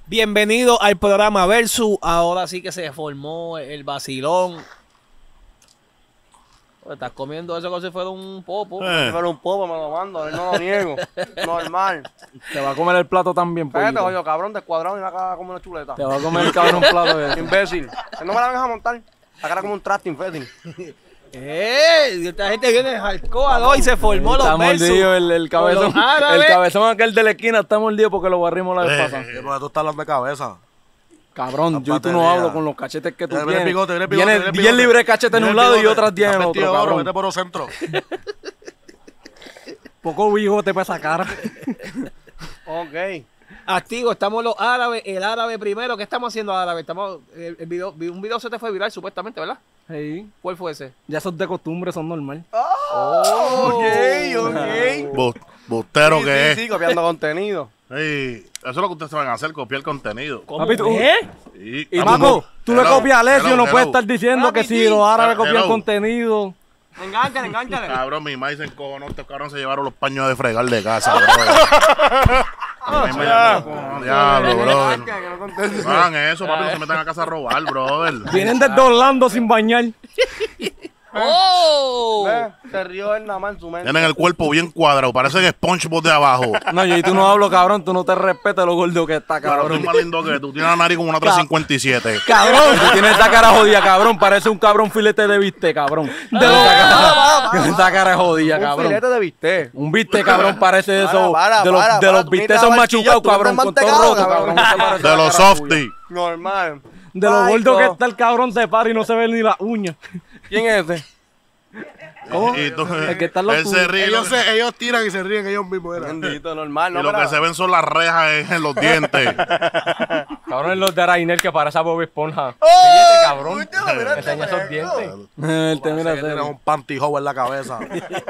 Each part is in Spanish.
Bienvenido al programa Versus. Ahora sí que se formó el vacilón. Estás comiendo eso como si fuera un popo. Si fuera un popo me lo mando, no lo niego. Normal. Te va a comer el plato también, Cállate, pollito. oye, cabrón, descuadrado y la cara como una chuleta. Te va a comer el cabrón un plato de eso. Imbécil. No me la vengas a montar. La cara como un traste infértil. Esta gente viene de Jalcoa y se formó Está los Versus. mordido el cabezón. Con los árabes. El cabezón aquel de la esquina está mordido porque lo barrimos la vez pasada. Porque tú estás hablando de cabeza. Cabrón, yo y tú no batería. hablo con los cachetes que tú Mira el tienes. bigote, mira el bigote, Viene mira el bien bigote. libre de cachete en Mira un el lado y bigote. otras 10 en Está otro, vestido de oro, cabrón. vete por el centro. Poco bigote para esa cara. Ok. Activo, estamos los árabes. El árabe primero. ¿Qué estamos haciendo árabe? Estamos, un video se te fue viral supuestamente, ¿verdad? Sí. ¿Cuál fue ese? Ya son de costumbre, son normal. Ok. Bustero que es. Sí, copiando contenido. Sí, eso es lo que ustedes van a hacer, copiar contenido. Papi, tú- Sí. Y Ah, Maco, tú le hello, copias a Alessio, hello, no puedes hello. estar diciendo que Papi, si sí. los árabes copian Hello. contenido. Engánchale. Cabrón, mi maíz se encojonó, estos cabrones se llevaron los paños de fregar de casa, bro. Diablo, brother. No hagan eso, papi, no se metan a casa a robar, brother. Vienen desde Orlando sin bañar. ¡Oh! Se rió él nada más en su mente. Tienen el cuerpo bien cuadrado, parecen SpongeBob de abajo. No, yo y tú no hablo, cabrón. Tú no te respetas lo gordo que está, Cabrón, tú cabrón. es más lindo que tú. Tienes la nariz como una 357. Cabrón, tú tienes esa cara jodida, cabrón. Parece un cabrón filete de bistec, cabrón. Esa cara es jodida, Un cabrón. filete de bistec. Un bistec, cabrón, parece de esos. Para, de los, para, de para, los tú bistecs necesitas son marchillar, machucados, tú cabrón, estás con todo mantecado, roto, cabrón. cabrón. Esa parece De la los cara softies. Normal. De lo Ay, gordo que co- está el cabrón se para y no se ve ni la uña. ¿Quién es ese? ¿Cómo? Y tú- El que está en los él se ríe. Ellos tiran y se ríen ellos mismos. era. Bendito, normal. Y No, lo que pero- se ven son las rejas en los dientes. Cabrón, es los de Rainer que parece a Bob Esponja. ¡Oh! Cabrón. Escúchalo, mira Que enseña esos dientes. Él te mira Que tienes serio. un pantyhose en la cabeza.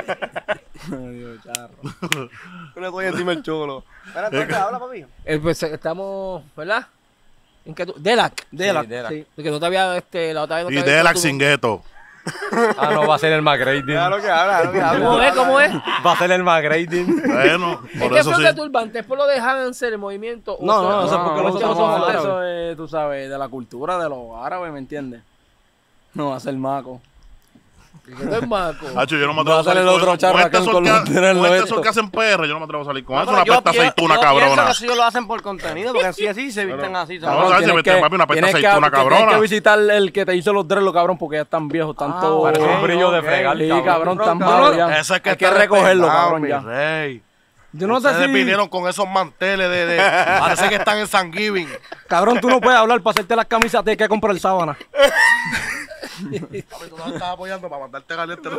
Una toalla encima el chulo. Espera, entonces, habla, papi. Pues estamos, ¿verdad? ¿En qué tú? Delac. Delac. Delac. Sí. Porque no te había, la otra vez no te Y había de visto la tú- Singueto. Ah, no, va a ser el McGrading. Claro que habla, claro que habla. ¿Cómo es? ¿Cómo es? Va a ser el McGrading. Bueno, ¿Es por que eso fue sí. de turbante? ¿Es por lo de Hansel, el movimiento? No, no, eso es porque no, nosotros no, somos no, de no. eso, tú sabes, de la cultura de los árabes, ¿me entiendes? No va a ser maco. No es maco. Hacho, yo no me Va atrevo a a salir salir con otro eso. charracán con los Con tenerlos este estos. sol que hacen PR, yo no me atrevo a salir con No, eso. pero Una pesta aceituna, yo cabrona. pienso que si ellos lo hacen por contenido, porque así se visten así. ¿sabes? No, ¿sabes? Se meten, papi, una pesta aceituna, cabrona. Tienes que visitar el que te hizo los dreadlocks, cabrón, porque ya están viejos, tanto... Parece un brillo de fregar, Sí, cabrón. cabrón, tan Cabrón, malo ya. Eso es que Hay que está recogerlo, despeinado, cabrón, mi ya. rey. Yo no sé Ustedes si... vinieron con esos manteles de parece que están en San Giving. Cabrón, tú no puedes hablar para hacerte las camisas, tienes que comprar sábana. Papi, tú nos estás apoyando para mandarte caliente.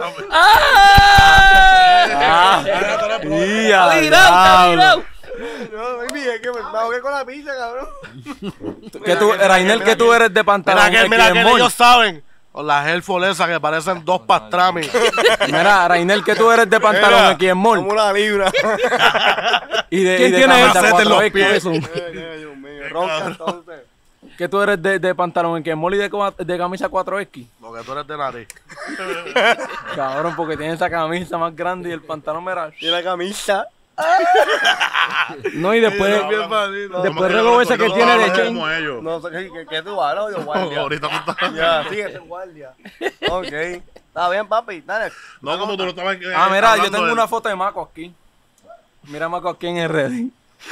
¡Ya, ¡Está virado, está diablo! virado! No, baby, es que me ahogué con la pizza, cabrón. Que tú, Rainer, que tú eres de pantalón. Mira que Xmol. ellos saben. Con las Hellfolesas que parecen dos pastrami. Mira, Rainer, que tú eres de pantalón aquí en Como Mall. una libra. Y de, ¿Quién y de tiene camisa macete en los 4X, pies? eso. Dios mío, ronca entonces. Que tú eres de pantalón en que Mall y de camisa 4X. Porque tú eres de nariz. Cabrón, porque tiene esa camisa más grande y el pantalón mera. Y la camisa. No, y después. Después luego ese que tiene de chain. como ellos. No sé qué tú hablas, yo guardia. Ahorita tú estás. Ya, sigue ese guardia. Ok. Está bien, papi. Dale. No, como tú lo estabas. Ah, mira, yo hablando tengo de- una foto de Maco aquí. Mira Maco aquí en el Reddit.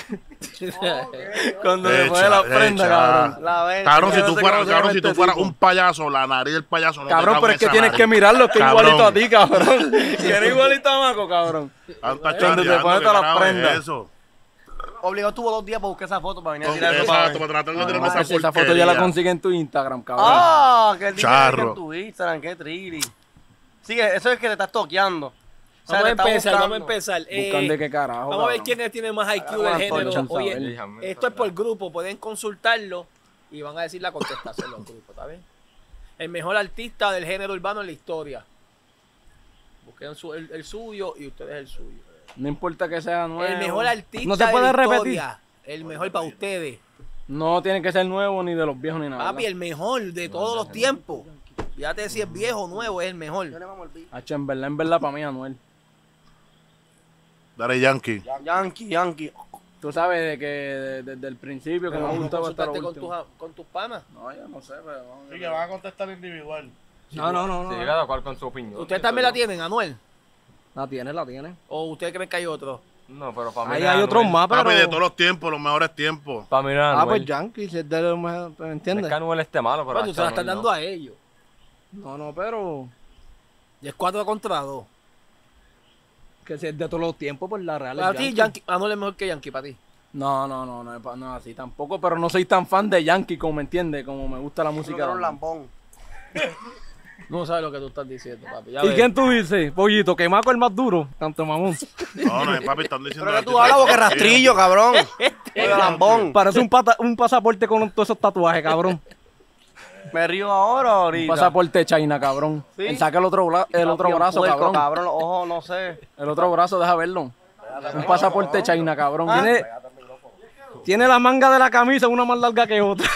Cuando le pone la prenda, echa. cabrón. La vez. Cabrón, si no tú sé fueras, cómo se cabrón, llama si tú este fueras tipo. un payaso, la nariz del payaso no Cabrón, te pero es que cabe en tienes esa que nariz. mirarlo, que es Cabrón. igualito a ti, cabrón. Que eres igualito a Maco, cabrón. Anda Donde te chateando, pones ¿qué todas las carajo es prendas. eso? Obligado tuvo 2 días para buscar esa foto para venir a tirar eso Exacto, para para tratar de tener Esa foto ya la consigue en tu Instagram, cabrón. Ah, que el Charro. en tu Instagram, qué trilli. Sigue, eso es que te estás toqueando. O sea, Vamos a te está empezar, buscando. vamos a empezar. Buscan de qué carajo. Vamos a ver cabrón. quiénes tienen más IQ del Ahora, género. Antonio, Oye, saber. esto es por grupo, pueden consultarlo y van a decir la contestación los grupos, ¿está bien? El mejor artista del género urbano en la historia. Busquen el suyo y ustedes el suyo. No importa que sea nuevo. El mejor artista No se puede de la repetir. historia. El mejor para ustedes. No tiene que ser nuevo ni de los viejos ni nada. Papi, el mejor de todos los tiempos. Fíjate si es viejo o nuevo, es el mejor. Hacho, en verdad, para mí, Anuel. Dale Yankee. Yankee. Tú sabes de que desde el principio que Pero me ¿no gustaba hasta lo consultaste último. con tus panas? No, yo no sé, pero vamos a Sí, que van a contestar individual. No. Sí, cada cual con su opinión. ¿Ustedes también la tienen, Anuel? La tiene. ¿O ustedes creen que hay otro? No, pero para mí Ahí no es hay otros Anuel. más, pero... Papi, de todos los tiempos, los mejores tiempos. Para mí no es Anuel. pues Yankee, si es de los mejores, ¿me No es entiendes? que Anuel esté malo, pero Bueno, se la están dando a ellos. No, pero... Y es 4 contra 2. Que si es de todos los tiempos, pues la Real es Para ti, Yankee. Anuel es mejor que Yankee, para ti. No es así tampoco, pero no soy tan fan de Yankee como me entiende, como me gusta la música. Era un de- lambón. No sabes lo que tú estás diciendo, papi. Ya ¿Y ves. quién tú dices? Pollito, que Maco el más duro, tanto mamón. No, papi, están diciendo... Pero que tú hablas porque rastrillo, cabrón. Oye, lambón. Parece un pasaporte con todos esos tatuajes, cabrón. ¿Me río ahora o Un ahorita? pasaporte China, cabrón. ¿Sí? Él saca el otro Bien brazo, puerco, cabrón. Los ojos, no sé. El otro brazo, deja verlo. Un pasaporte China, cabrón. Tiene la manga de la camisa una más larga que otra.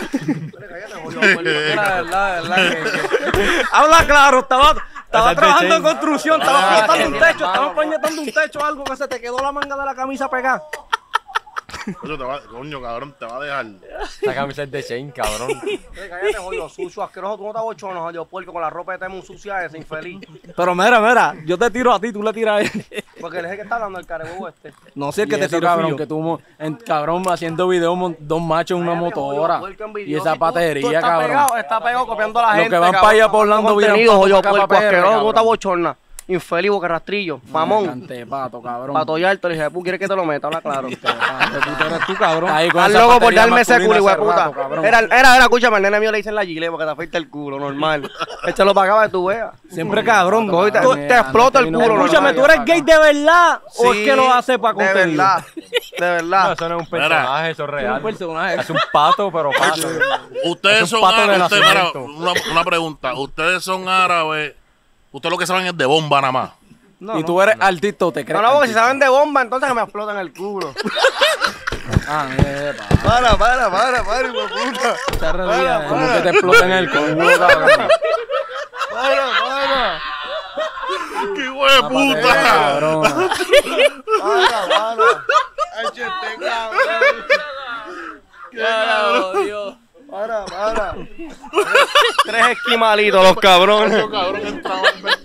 La verdad Habla claro, estaba Ese es de trabajando en Chain. construcción, estaba proyectando un techo, estaba proyectando un techo, algo que se te quedó la manga de la camisa pegada. Coño, cabrón, te va a dejar. Esa camisa es de Shane, cabrón. Cállate, jodido sucio, asqueroso. Tú no estás bochono, jodido puerco, con la ropa de temo sucia ese, infeliz. Pero mira, yo te tiro a ti, tú le tiras a él. Porque él es el que está hablando el carebubo este. No sé el que Y te eso, tiro, cabrón, fío. que tú, cabrón, haciendo videos, dos machos en una Cállate, jodido motora. puerco Y envidioso. esa Tú patería, estás cabrón. Está pegado copiando a la Los gente. que van cabrón, para allá por Orlando haciendo viran contenido, pa' jodido acá, pa' puerco, PR, asqueroso, tú cabrón. estás bochorna. Infeliz, boca rastrillo. Mamón. Cantepato, cabrón. Pato Yarto, le dije, "Pu, ¿quieres que te lo meta? Habla claro. Tú eres tú, cabrón. Ahí con Estás esa loco por batería darme ese masculina culo, hijo de hace puta. rato, cabrón. Era, escúchame, el nene mío le dicen la gile porque te afeita el culo, normal. Échalo para acá para que tú veas. Siempre cabrón. Coge y te Cabrón, explota el culo, Escúchame, normal. ¿tú eres gay de verdad o es Sí, que lo hace para de contenido? verdad, de No, verdad. eso no es un personaje, eso es Es real. un personaje. Es un pato, pero pato. Ustedes Es un son pato de árabes. Mira, nacimiento. una pregunta. Ustedes son árabes. Ustedes lo que saben es de bomba nada más. Y tú eres artista o te crees. No, porque si artista. saben de bomba, entonces que me explotan el culo. Ah, Para, hijo de puta. mierda. Como que te explotan el culo, cabrón. Para. ¡Qué hijo de puta! Cabrón. Carajo, Dios. Para. Tres esquimalitos, los cabrones. Cabrón, entraba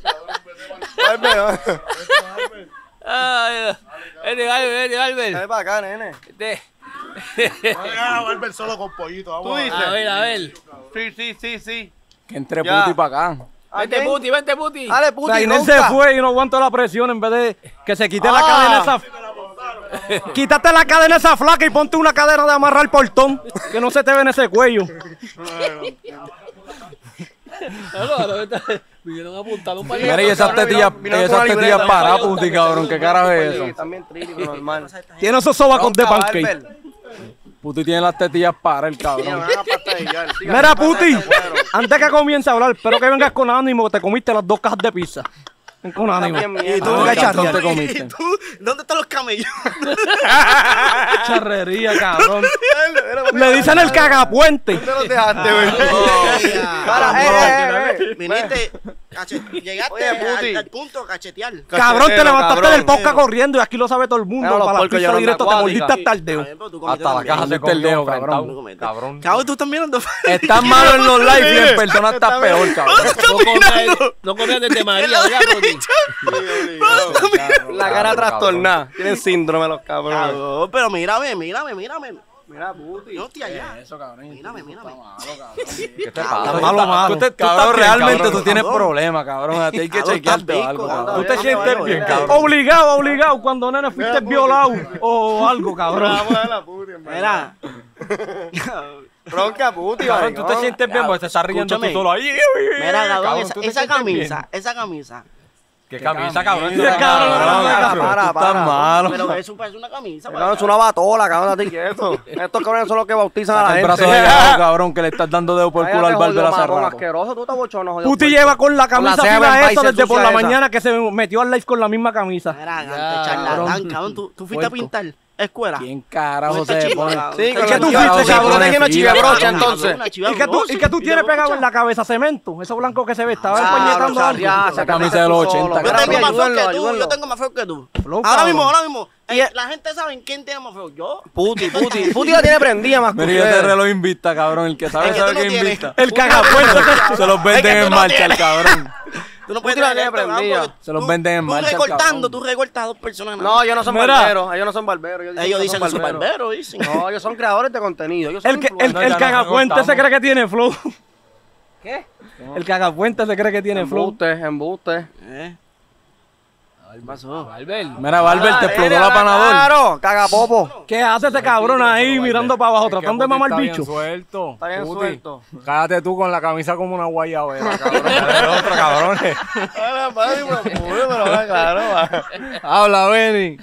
Ay, vete, Albert. Ven para acá, nene. Vete. a volver solo con pollito. Vamos Tú dices. A ver. Sí. Que entre Ya. puti para acá. Vente, Puti, vente, Puti. Dale, puti, Rainer se ronca. fue y no aguantó la presión en vez de que se quite la cadena esa. Quítate la cadena esa flaca y ponte una cadena de amarrar el portón. Que no se te ve en ese cuello. Vinieron apuntando un Mira, y esas tetillas paradas, puti, cabrón. ¿Qué carajo es Sí, eso? también trílico, normal. Tiene esos sobacos de Ronca, pancake. Albert. Puti tiene las tetillas para el Mira, me cabrón. van a pastellar. Mira, Puti, antes que comience a hablar, espero que vengas con ánimo, que te comiste las 2 cajas de pizza. Ven con ánimo. bien mierda. Y tú, Ay, ¿cuánto te comiste? ¿Dónde están los camellos? Charrería, cabrón. Le dicen el cagapuente. ¿Dónde los dejaste, güey? Viniste, llegaste Oye, Puti. al punto de cachetear. Cabrón, te levantaste cabrón. del podcast corriendo y aquí lo sabe todo el mundo. Mira, los Para la puercos pizza llevan directo te acuática. mordiste hasta el dedo. Hasta la caja se Mordiste el dedo, comió cabrón. enfrentado. Cabrón. Cabrón, tú estás mirando. Estás malo en los live y en persona estás peor, cabrón. No comías desde María, ¿verdad, Puti? La cara trastornada. Tienen síndrome los cabrones. Cabrón, pero mírame. Mira, Puti. Yo estoy allá. Eso, cabrón. Mírame. ¿Qué te pasa? Malo. Tú estás Cabrón, bien, realmente cabrón. tú tienes problemas, cabrón. A ti hay que Cabrón, chequearte estás algo, bico, cabrón. Tú te sientes bien, cabrón. Obligado, cuando nene fuiste violado o algo, cabrón. Mira. Bronca, Puti. Cabrón, tú te sientes bien porque te estás riendo tú Escúchame. solo ahí. Mira, cabrón, ¿tú te esa sientes bien? camisa. ¿Qué camisa, cabrón? Ese cabrón, para. tú estás malo. Pero eso parece una camisa. Cabrón, es una batola, cabrón, date quieto. Estos cabrones son los que bautizan a la El gente. brazo de gado, cabrón, que le estás dando dedo por el culo al Cállate, barber jodido hace marrón rato. asqueroso, tú estás bochono, jodido Puti puerco. lleva con la camisa Con la fila Seven esa Bicep desde por la sucia esa. mañana que se metió al live con la misma camisa. Mira, Ya, charlatán, cabrón, tú fuiste a Puerco. pintar. escuela. ¿Quién carajo Esta se chiva, pone? cabrón. Sí, ¿Es con que la tú chiva, fuiste, sí, cabrón? tú tenías una chiva brocha, entonces. Una chiva ¿Y que tú tienes pegado en la cabeza cemento? Eso blanco que se ve, estaba empuñetando algo. Esa camisa de los 80, Yo cabrón. tengo más feo que tú, ayúdenlo. yo tengo más feo que tú. Flow, Ahora cabrón. mismo. La gente sabe quién tiene más feo. Yo. Puti la tiene prendida más que Mira, y ese ustedes. reloj invista, cabrón. El que sabe, El que sabe tú no que tienes. invista. El cagapuerto. Se los venden Es que tú en no marcha, el tienes. cabrón. Tú no puedes Puti la traer tiene esto, prendida. porque Se los tú- venden en marcha, Tú recortando, cabrón. tú recortas a dos personas. No, ellos no son Mira. barberos. Ellos no son barberos. Ellos dicen que son barberos, dicen. No, ellos son creadores de contenido. Ellos son El influencers. cagapuente se cree que tiene flow. ¿Qué? El cagapuente se cree que tiene flow. Embuste. ¿Qué pasó? Albert. Mira, Barber, te explotó la panador. Claro, cagapopo. ¿Qué hace ese cabrón ahí mirando para abajo, tratando de mamar bicho? Suelto. Está bien Puti. suelto. Cállate tú con la camisa como una guayabera, cabrón. Dale otro, cabrones. Habla, Benny.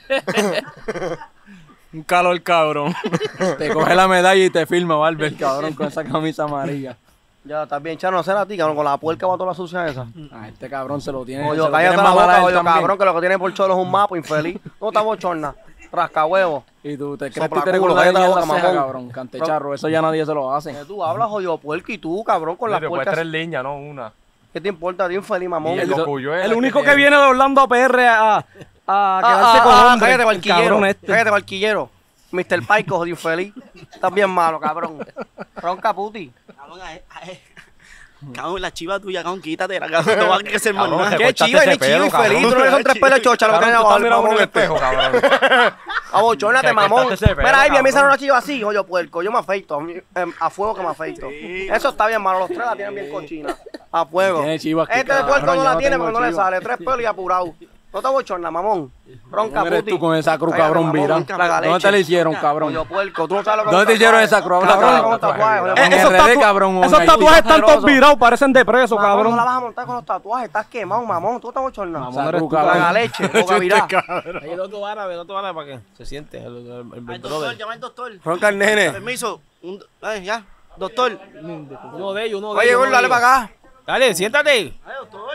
Un calor, cabrón. Te coge la medalla y te firma, Barber, cabrón, con esa camisa amarilla. Ya, está bien, Chano, no será a ti, cabrón, con la puerca va toda la sucia esa. Ah, este cabrón se lo tiene. Oye, se lo cállate tiene la mamar a boca, él oye, también. cabrón, que lo que tiene por cholo es un mapa infeliz. No está bochorna. Rasca huevo. Y tú te crees Sopla que tú eres culo, con la cállate la en la boca, ceja, mamón. cabrón. Cantecharro, eso ya nadie se lo hace. Que tú hablas, jodido puerco, y tú, cabrón, con las Después puercas. 3 líneas, no una. ¿Qué te importa, tío, infeliz, mamón? Y el cocuyuela El único que tiene. viene de Orlando a PR a quedarse con hombres. cállate, el barquillero. cabrón este. Cállate, barquillero. Mr. Paico, jodido infeliz. Estás bien malo, cabrón. Ronca puti. Cabrón, la chiva tuya, cabrón, quítatela, cabrón. No va a crecer más Cabrón, nada. ¿Qué cortaste chiva? ese Ni chiva pelo, infeliz. cabrón. Tú no le son 3 pelos de chocha, lo que Cabrón, tienes tú abajo estás el mirando en mamón el este. espejo, cabrón. Abochónate, Que mamón. cortaste ese pelo, Mira, Ivy, a mí cabrón. sale una chiva así, oye, puerco. Yo me afeito. A fuego que me afeito. Eso está bien malo. Los 3 la tienen bien cochina. A fuego. Tiene chivas que, Este de puerco cabrón, no yo la no tiene tengo porque no le chivas. sale. 3 pelos y apurado. No te abochorna, mamón. Ronca ¿Cómo eres puti. tú con esa cruz, Cállate, cabrón, mamón, vira? traga ¿Dónde leche. te la hicieron, cabrón? Oye, puerco. Tú no sabes lo que ¿Dónde te hicieron esa cruz? Habla Cabrón, claro. con tatuajes. oye, En mamón. RD, cabrón, Esos un tatuajes están todos asqueroso. virados, parecen de preso, Mamón, cabrón. no la vas a montar con los tatuajes. Estás quemado, mamón. Tú estás bochorna. Mamón, eres tú, Traga cabrón. leche. Boca virá. Ahí el otro árabe para que se siente. El Al doctor, brother. llama al doctor. Ronca el nene. Permiso. Ya, doctor. Uno de ellos. Oye, gordo, dale para acá. Dale, siéntate. Ay, doctor.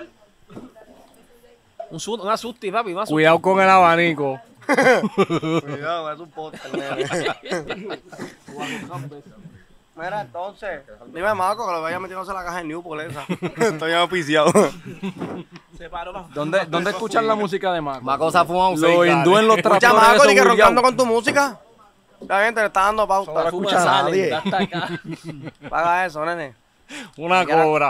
Una susti, papi. Una susti. Cuidado con el abanico. Cuidado, es un podcast, nene. Mira, entonces, dime Marco que lo vaya metiéndose la caja en Newport esa. Estoy auspiciado. Se paró para. ¿Dónde escuchan la música de Maco? Maco se ha fumado un Lo hindú en los Escucha tractores Marco, de ni que esos roncando bugueados. con tu música. La gente le está dando pauta. La No fuma escucha a sale, nadie. hasta acá. Paga eso, nene. Una cobra.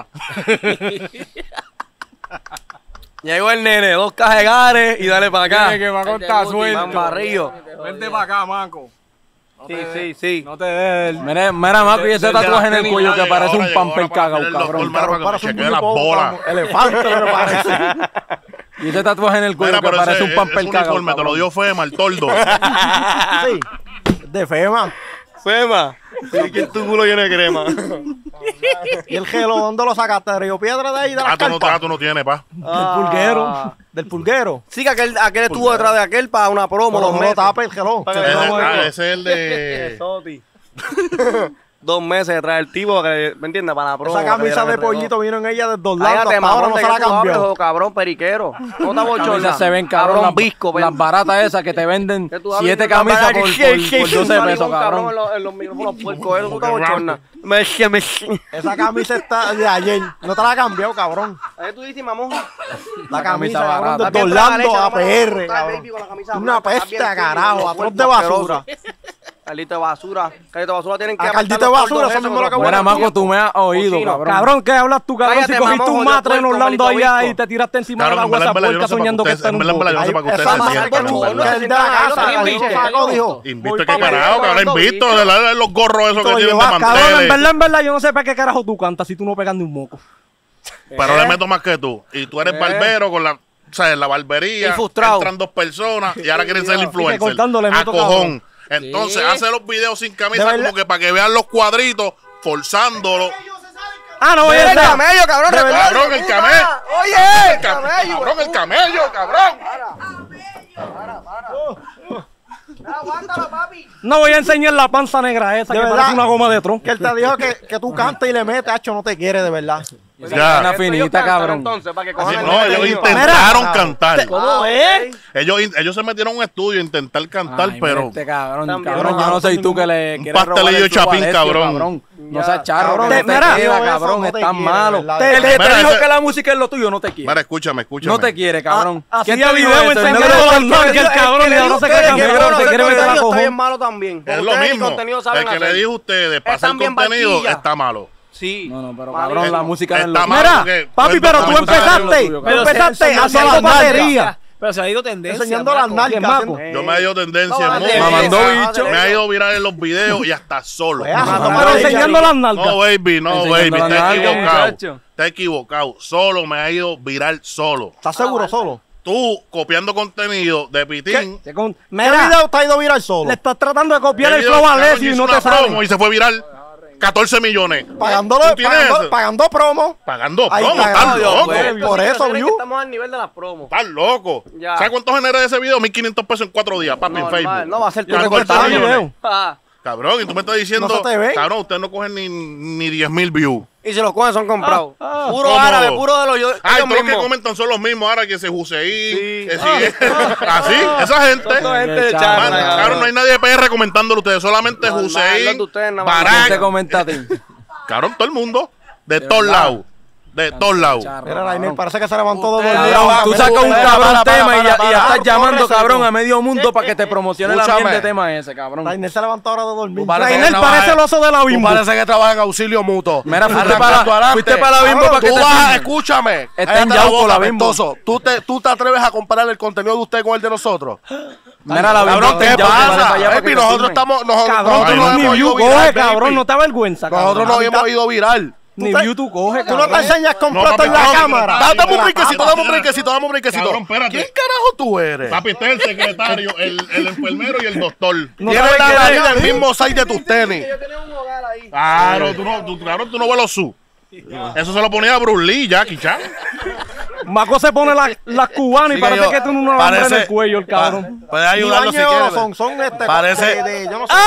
Llegó el nene, 2 cajas de gares y dale para acá. Tiene que Maco está suelto. Mambarrillo. Vente para acá, Maco. Sí. No te dejes. Mira, Maco, y ese tatuaje en el cuello que parece un pamper cagao, cabrón. Para que me chequee las bolas. Elefante, me parece. Y ese tatuaje en el cuello Mira, que pero parece ese un pamper cagao, uniforme te lo cabrón. dio Fema, el tordo. Sí, de FEMA. Fema. Sí, que tu culo lleno de crema. ¿Y el gelo dónde lo sacaste? ¿Río Piedra de ahí, de la carpa? Tú no tienes, pa. Del pulguero. Del pulguero. Sí, que aquel estuvo detrás de aquel para una promo. No Los lo meses. tape el gelo. Para que le damos el- Ese es el de... Soti. 2 meses detrás del tipo, que, ¿me entiendes? Para la promo. Esa camisa de pollito vino en ella desde Orlando. Cállate, Hasta ahora mamón, no de se que la tú hablas, cambió. oh, cabrón periquero. No te abochorna. Camisas se ven, cabrón, las, visco. las baratas esas que te venden Que tú hablas 7 de camisas baratas por que- 12 pesos, cabrón. En los micrófonos puercos, eso tú te abochorna. Esa camisa está de ayer. No te la ha cambiado, cabrón. Ahí tú dices, mamón. La camisa, barata. cabrón, desde También traga Orlando leche, a mamá, PR, trae cabrón. baby con la camisa Una blanca, peste está a bien carajo, fino, atroz cuerpo de basura. Caldito de basura. Caldito de basura tienen que A caldito apartar de los basura, gordos eso esos mismo lo que que son Mira, buenos. Maco, tú me has oído, Cochino. cabrón. Cabrón, ¿qué hablas tú, cabrón? Cállate, Si cogiste mamón, un jodido matre en puerco, Orlando maldito allá bicho. y te tiraste encima de Claro, la en verdad, guasa en verdad, yo puerca no sé para soñando que ustedes, está en en un verdad, bote. yo no sé para que ustedes Esa se madre sientan, que cabrón. el de la casa, Está bien, el está saco bien. dijo. Invito voy que pa' carajo, allá, cabrón, invito de los gorros esos que Oye, tienen de va, cabrón, manteles. en verdad, yo no sé para qué carajo tú cantas si tú no pegas ni un moco. Pero le meto más que tú. Y tú eres barbero con la... O sea, en la barbería Y frustrado. entran 2 personas y ahora quieren ser influencers. cortando le A meto, cojón. Entonces hace los videos sin camisa De como verdad. que para que vean los cuadritos, forzándolo. Ah, no, oye, El esa. camello, cabrón. De verdad. Cabrón, el camello. Oye, El camello, cabrón, el camello, cabrón. Aguántalo, papi. No voy a enseñar la panza negra esa De que verdad. parece una goma de tronco. Que él te dijo que tú cantas y le metes, hacho, no te quiere de verdad. Ya. Una finita, cabrón. Entonces, para que Así, cojan el no, ellos contenido. intentaron cantar. ¿Cómo es? Ellos se metieron a un estudio a intentar cantar, Ay, pero este cabrón, También, cabrón, yo no soy tú que le un quieres robar pastelillo el flow a chapín, Alessio, cabrón. No seas charro, Cabrón, no te mira, queda, eso cabrón, no te es tan quiere, malo. ¿verdad? Te Mira, dijo ese- que la música es lo tuyo, no te quiere. Mira, escúchame. No te quiere, cabrón. Así ¿Quién de te dijo video eso? El enseñando negro los del tanques, el tanque. cabrón, y ahora se Ustedes cree que campeón, bueno, se el quiere meter la contenido está cojón. bien malo también. Es lo Ustedes ni mismo. contenido saben El que le hacer. dijo a ustedes, para hacer Están bien contenido, barquillas. está malo. Sí. No, pero Malísimo. cabrón, la música no es lo Está tuyo. mal. Mira, porque papi, tú pero tú estás empezaste, tuyo, tú cabrón. empezaste Pero haciendo se batería. Pero se ha ido tendencia. Enseñando las maco. nalgas. maco. haciendo- Yo me he ido tendencia No, en de música. Mamando verdad, bicho. de Me ha ido viral en los videos y hasta solo. Pues, Pero enseñando las nalgas. No, baby, no, Enseñando baby. las Está nalgas, equivocado. muchacho. Está equivocado. Solo me ha ido viral solo. ¿Estás seguro solo? Tú copiando contenido de Pitín. ¿Qué Mira, video te ha ido viral solo? le estás tratando de copiar el Ellos, flow a cabrón, Alessio y hizo no te una promo sale. y se fue viral. 14 millones. Pagándolo, ¿Tú tienes eso? pagando promo. Pagando Ahí promo, pagando, estás loco. pues. Por eso, view. Estamos al nivel de las promos. Estás loco. Ya. ¿Sabes cuánto generé de ese video? 1.500 pesos en 4 días, papi, en Normal, Facebook. no va a ser tu 14 recortado millones. video. Ah, Cabrón, y tú me estás diciendo, No se te ve. cabrón, ustedes no cogen ni 10.000 views. y si los cogen son comprados. Puro ¿Cómo? árabe, puro de los yo. Ay, ellos todos los que mismos. comentan son los mismos ahora que se Juseí, Sí. que sigue. Así, esa gente. Gente de Qué charla, Man, cabrón, no hay nadie de PR comentándolo ustedes, solamente Normal, Juseí, los de ustedes nada más. ¿Quién te Barack, comenta a ti? cabrón, todo el mundo, de todos lados, de todos lados. Mira, Rainer, parece que se levantó dos Cabrón, tú sacas un cabrón tema y ya estás llamando, pobrecito. cabrón, a medio mundo para que te promocione la Escúchame. mierda de tema ese, cabrón. Rainer se levantó ahora de dormir. Tú parece Rainer que parece el trabaja- oso de la Tú bimbo. parece que trabaja en auxilio mutuo. Mira, fuiste Arrancando para adelante. la bimbo para que Tú te vas, filmen. escúchame. Está en cállate Yauco boca, la Bimbo. apestoso. ¿Tú te atreves a comparar el contenido de usted con el de nosotros? Mira la bimbo. Cabrón, está en ¿qué Yauco, vale pasa? para allá para que Baby, te nosotros filmen. estamos... Cabrón, nosotros tú Ay, no nos ni hemos view ido viral, coge, baby. cabrón, no te avergüenza, Nosotros cabrón. nos hemos ido viral. Ni view tú coge, Tú no te cabrón. enseñas completo papi, en la no, cámara. Dame un brinquecito, dame un brinquecito, dame un brinquecito. Cabrón, espérate. ¿Quién carajo tú eres? Papi, este es el secretario, el enfermero y el doctor. No Tienes sabes la quién nariz es. del mismo size de tus tenis. Claro, cabrón, tú no ves los su. Eso se lo ponía a Bruce Lee, Jackie Chan. Maco se pone las cubanas y Sí, parece yo- que tiene una alambre en el cuello, el cabrón. Puedes Ni ayudarlo si baño quieres. son Parece- yo no sé.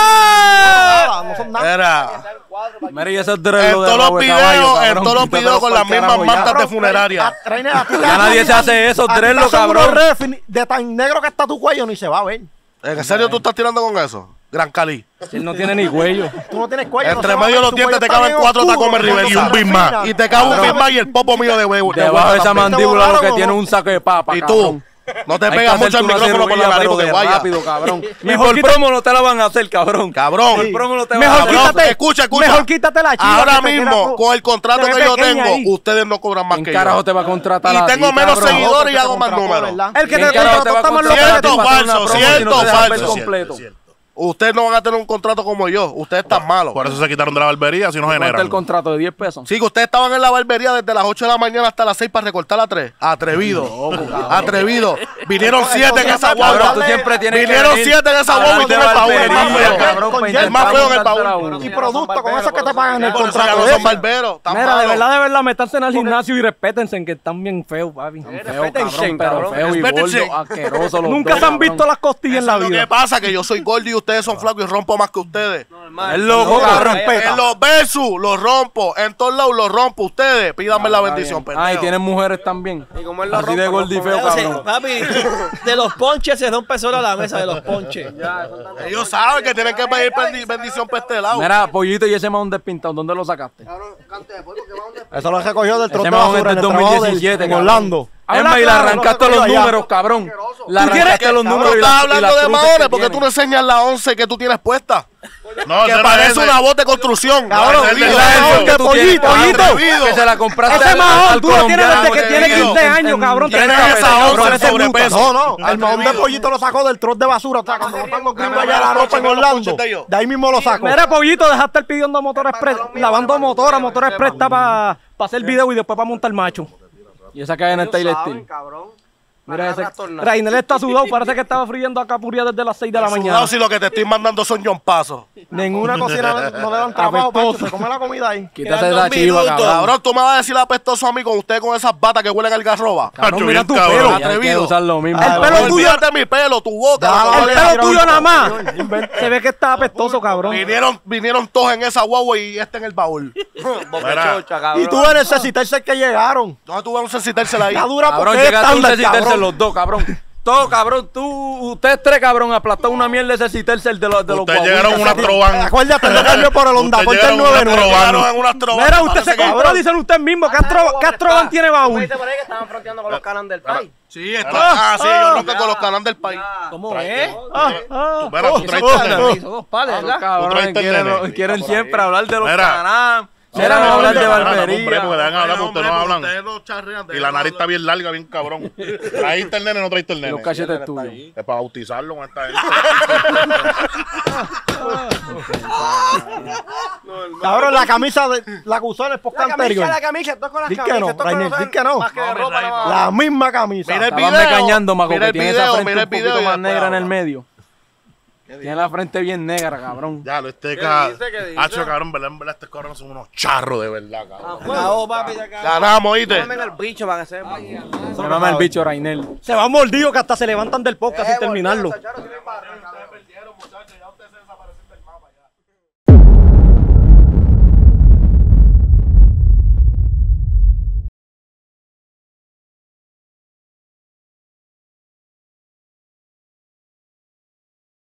No son nada. Era. Mira, y ese es En dreadlo de todos los rabo de caballo, videos, en cabrón. todos los Quítatelo videos con las pa'l mismas carajo ya. mantas de funeraria. Rainer, a ti te Ya nadie se hace eso, a ti te dreadlo, hacen unos cabrón. refs de tan negro que está tu cuello ni se va a ver. ¿En serio tú estás tirando con eso? Gran Cali. Si él no tiene ni cuello. Tú no tienes cuello. Entre no se va a medio de ver, los tu dientes cuello te está caben bien 4 oscuro, tacones River cuando y un se Big Mac. refina. Y te cabe un Big Mac y el popo mío de huevo. Debajo de esa también. mandíbula lo que volaron, tiene ¿no? un saco de papa, Y cabrón. tú, no te Hay que pegas mucho el hacerte una micrófono por la cirugía, nariz pero porque de guaya. rápido, cabrón. Y Mejor por quita- promo no te la van a hacer, cabrón. Cabrón. Por promo no te van Mejor a hacer. Cabrón, quítate. escucha. Mejor quítate la chiva. Ahora que te mismo, queda- con el contrato te que ve yo pequeña tengo, ahí. ustedes no cobran más ¿Quién que carajo yo. te va a contratar Y a ti, tengo menos cabrón? seguidores y hago más Contrató, números. ¿verdad? El que ¿Quién te carajo te va a contrató está más contratar loco a ti Cierto, para hacer una falso, promo si no te cierto, dejan ver falso. completo? Ustedes no van a tener un contrato como yo. Ustedes están malos. Por eso se quitaron de la barbería, si no ¿Cuánto es generan. el contrato de 10 pesos? Sí, que ustedes estaban en la barbería desde las 8 de la mañana hasta las 6 para recortar a 3. Atrevido. Atrevido. Vinieron 7 en esa Cabrón, guagua. tú siempre tienes que Vinieron venir 7 en esa a guagua y hablar de tienes pa' uno. barbería, Cabrón, para el intentar más feo en el montarte la baúl. uno. Y producto, con eso es que te pagan el Por eso ya contrato. no de son ellos. barberos. Están Mira, malos. de verdad, métanse en el gimnasio y respétense, que están bien feos, papi. Feo, Respétense, cabrón, pero cabrón. feo y Respétense. gordo, Asqueroso los Nunca dos, se han cabrón. visto las costillas en la Lo que vida. pasa que yo soy gordo y ustedes son flacos y rompo más que ustedes. Es loco, cabrón. En los versus los rompo. En todos lados los rompo. Ustedes pídanme la bendición. Ah, y pendejo. tienen mujeres también. Y como él lo Así de rompe, gordo y feo, O sea, cabrón. papi, de los ponches se rompe solo la mesa de los ponches. Ellos saben que tienen que pedir bendición para este lado. Mira, pollito, y ese mahón despintado, ¿dónde lo sacaste? Eso lo recogió del trote Ese de mahón basura es en del el trabajo del- 2017, en cabrón. Orlando. Es más, y le arrancaste los números, cabrón. Le ¿Tú quieres- arrancaste los Cabrón, números y estás las hablando de cruces mahones que porque tú tiene. no enseñas la 11 que tú tienes puesta. No, Que ese no parece es una ese. voz de construcción. Cabrón, ese es el Atrevido. de Esa es Pollito, el que tú tienes, pollito. cabrón, que se la compraste Ese al mahón, tú lo tienes colombiano, desde que tiene atrevido. 15 años, cabrón. Tienes 30 esa pesos, 11 cabrón, ese es sobrepeso. No, no, el mahón de Atrevido. pollito lo sacó del trote de basura. O sea, cuando botan los gringos allá Dame la los ropa en ponches, Orlando. los ponches de ellos. De ahí mismo lo sacó. Mira, pollito, deja de estar pidiendo motor express, lavando motora. Motor express está para hacer video y después para montar macho. Y esa cadena está Steel. Mira ese. trastornado. Rainel está sudado, parece que estaba friendo acá puría desde las 6 de la mañana. Sudado si lo que te estoy mandando son John Pasos. Ninguna cocina no le dan trabajo, Pancho, se come la comida ahí. Quítate Quedan la 2 chiva, minutos. cabrón. Cabrón, tú me vas a decir apestoso a mí con usted con esas batas que huelen a algarroba. Cabrón, Macho, mira bien tu cabrón. pelo. Ya hay que atrevido. usar lo mismo. El No pelo tuyo. olvídate de mi pelo, tu boca. El pelo tuyo nada más. Se ve que está apestoso, cabrón. Vinieron todos en esa guagua y este en el baúl. Boquechocha, cabrón. Y tú de necesitarse que llegaron. ¿Dónde tú vas a necesitársela ahí? Está dura Cabrón, porque es llegaste a un estándar, ceciterse cabrón. los dos, cabrón. Todo, cabrón, ustedes tres, cabrón, aplastaron una mierda de ceciterse de los Ustedes llegaron en una trobán. Acuérdate, no cambio por el Honda, Ustedes ponte el llegaron en una 99. trobán. Llegaron en unas trovanas. Mira, usted Parece se que- compró, dicen ustedes mismos, ¿qué Astrovan tiene Me baúl? dice por ahí que estaban fronteando con los canas del país. Sí, está. Sí, yo ronco con los canales del país. ¿Cómo es? Mira, tú traes Son nene. dos pares, ¿verdad? Tú Cabrón, traes nene. quieren siempre hablar de los Mira. canam. Mira, Mira, no hablar de hombre, porque barbería. dejan hablar, porque ustedes no hablan. Ustedes no charrean. Y la nariz está bien larga, bien cabrón. ¿Traíste el nene o no traíste el Y nene? los cachetes tuyos. Es para bautizarlo con esta gente. Cabrón, la camisa la que usó en el podcast anterior. La camisa, esto con las Di que camisas. no, esto Rainel, con di que no. Más que de ropa, no va. La misma camisa. Mira el Estaban video. mecañando, Maco, Mira que el tiene video, esa frente mira un el video poquito y más después negra en el habla. medio. Tiene la frente bien negra, cabrón. Ya, lo este ¿Qué ca... dice? ¿Qué dice? Hacho, cabrón, en verdad, estos cabrones son unos charros de verdad, cabrón. No, papi, de acá. Ganamos, ¿oíste? Dame el bicho para que sepa. Se llama el bicho Rainel. Se van mordidos que hasta se levantan del podcast sin terminarlo. Charo, tiene